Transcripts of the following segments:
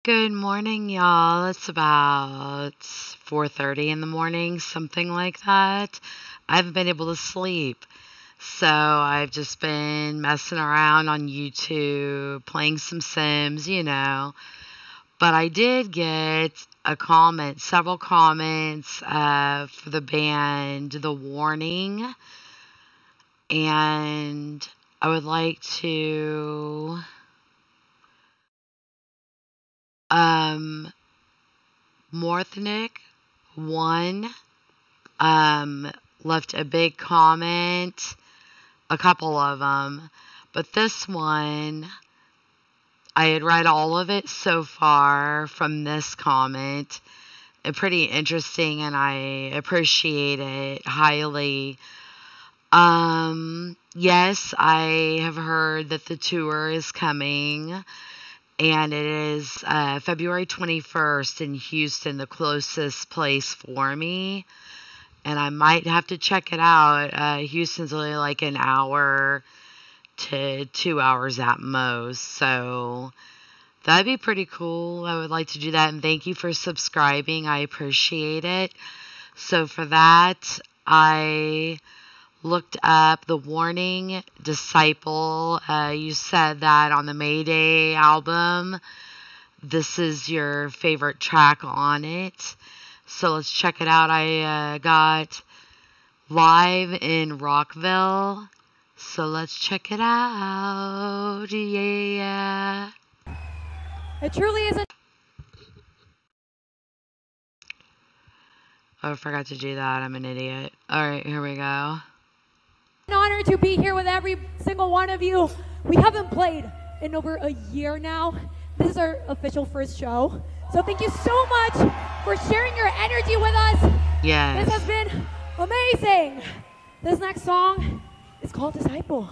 Good morning, y'all. It's about 4:30 in the morning, something like that. I haven't been able to sleep. So I've just been messing around on YouTube, playing some Sims. But I did get a comment, several comments for the band The Warning. And I would like to Morthnick one left a big comment, a couple of them, but this one, I had read all of it so far from this comment. Pretty interesting, and I appreciate it highly. Yes, I have heard that the tour is coming. And it is February 21st in Houston, the closest place for me. And I might have to check it out. Houston's only like an hour to 2 hours at most. So that'd be pretty cool. I would like to do that. And thank you for subscribing. I appreciate it. So for that, I looked up The Warning Disciple. You said that on the Mayday album, this is your favorite track on it. So let's check it out. I got Live in Rockville. So let's check it out. Yeah. It truly is a... Oh, I forgot to do that. I'm an idiot. All right, here we go. An honor to be here with every single one of you. We haven't played in over a year now. This is our official first show. So thank you so much for sharing your energy with us. Yes. This has been amazing. This next song is called Disciple.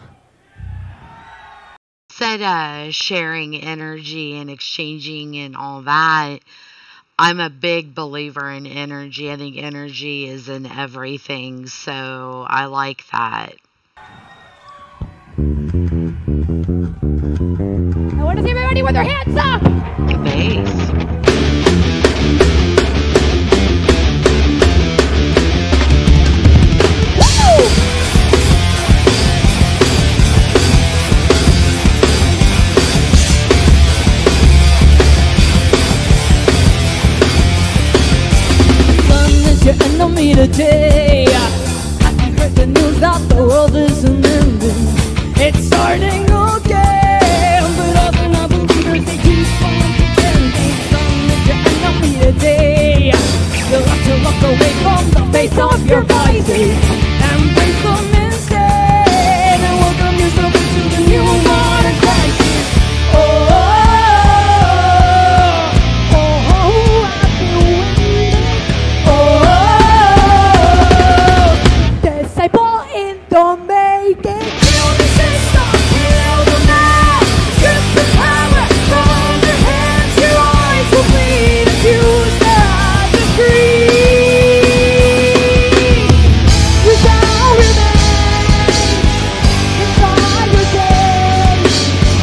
Said sharing energy and exchanging and all that. I'm a big believer in energy. I think energy is in everything, so I like that. I want to see everybody with their hands up. The bass. Your enemy today. I heard the news that the world isn't ending. It's starting again, but other non-believers, they keep on pretending. Sun is your enemy today. You'll have to look away from the face of your vices. Embrace them instead, and welcome yourself into the new modern crisis. Disciple in the making. Kill the system, kill the man. Strip the power from your hands. Your eyes will bleed as you set them free. You shall remain inside your cage.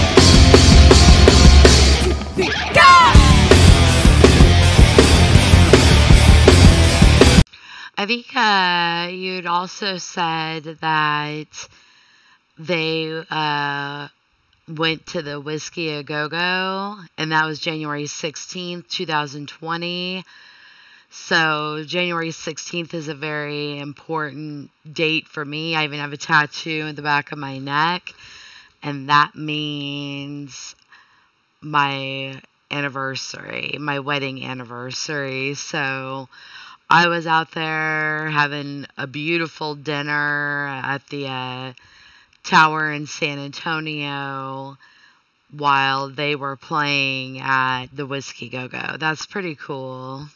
God! I think you'd also said that they went to the Whiskey A Go-Go, and that was January 16th, 2020. So January 16th is a very important date for me. I even have a tattoo in the back of my neck, and that means my anniversary, my wedding anniversary. So I was out there having a beautiful dinner at the tower in San Antonio while they were playing at the Whiskey Go-Go. That's pretty cool.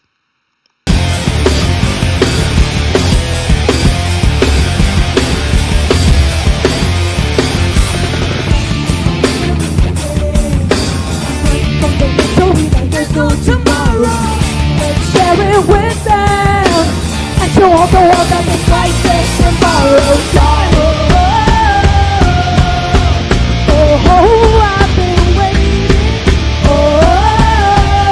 Tomorrow, let's share it with them and show all the world that the crisis and borrowed time. Oh, I've been waiting. Oh,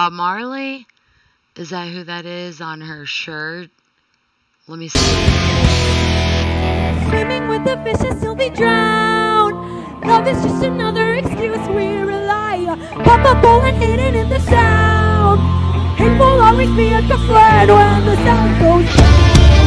Bob Marley? Is that who that is on her shirt? Let me see. Swimming with the fishes till they drown. Love is just another excuse we rely on. Pop a ball and hit it in the sound. Hate will always be a good friend when the sound goes down.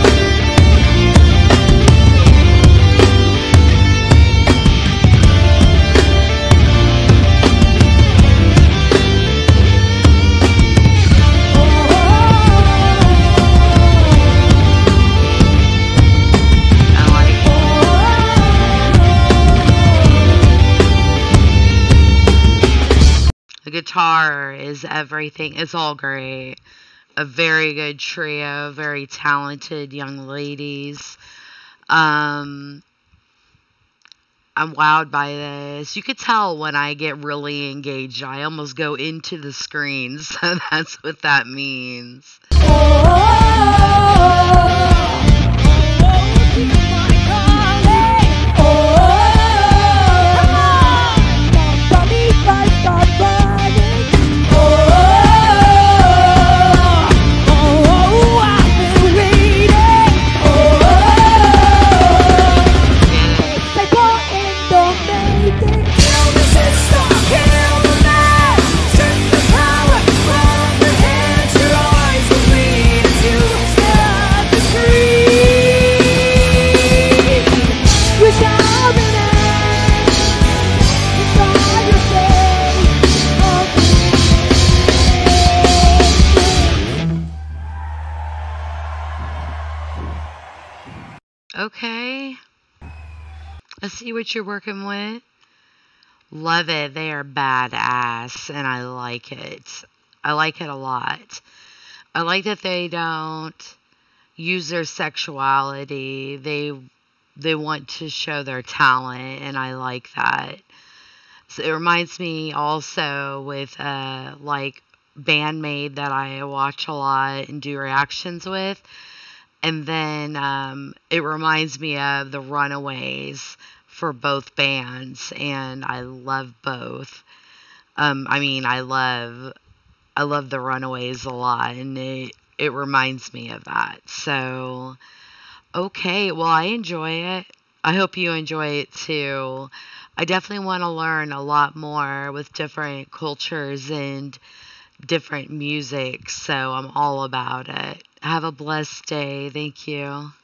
The guitar is everything. It's all great. A very good trio, very talented young ladies. I'm wowed by this. You could tell when I get really engaged. I almost go into the screen, so that's what that means. Okay. Let's see what you're working with. Love it. They are badass, and I like it. I like it a lot. I like that they don't use their sexuality. They want to show their talent, and I like that. So it reminds me also with like Bandmade that I watch a lot and do reactions with. And then it reminds me of the Runaways for both bands, and I love both. I love the Runaways a lot, and it reminds me of that. So, okay, well, I enjoy it. I hope you enjoy it too. I definitely want to learn a lot more with different cultures and different music, so I'm all about it. Have a blessed day. Thank you.